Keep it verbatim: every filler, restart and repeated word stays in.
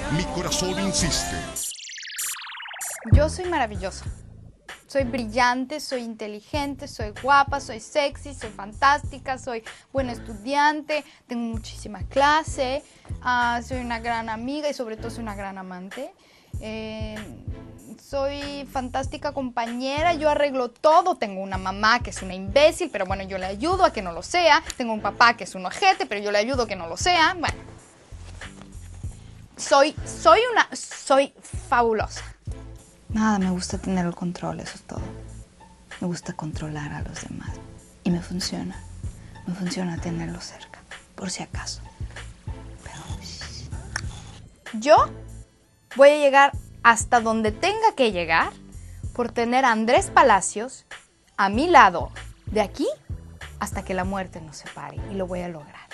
Mi corazón insiste. Yo soy maravillosa. Soy brillante, soy inteligente, soy guapa, soy sexy, soy fantástica, soy buena estudiante, tengo muchísima clase, uh, soy una gran amiga y sobre todo soy una gran amante. Eh, soy fantástica compañera, yo arreglo todo. Tengo una mamá que es una imbécil, pero bueno, yo le ayudo a que no lo sea. Tengo un papá que es un ojete, pero yo le ayudo a que no lo sea. Bueno, soy, soy una, soy fabulosa. Nada, me gusta tener el control, eso es todo. Me gusta controlar a los demás. Y me funciona. Me funciona tenerlos cerca, por si acaso. Pero yo voy a llegar hasta donde tenga que llegar por tener a Andrés Palacios a mi lado, de aquí hasta que la muerte nos separe. Y lo voy a lograr.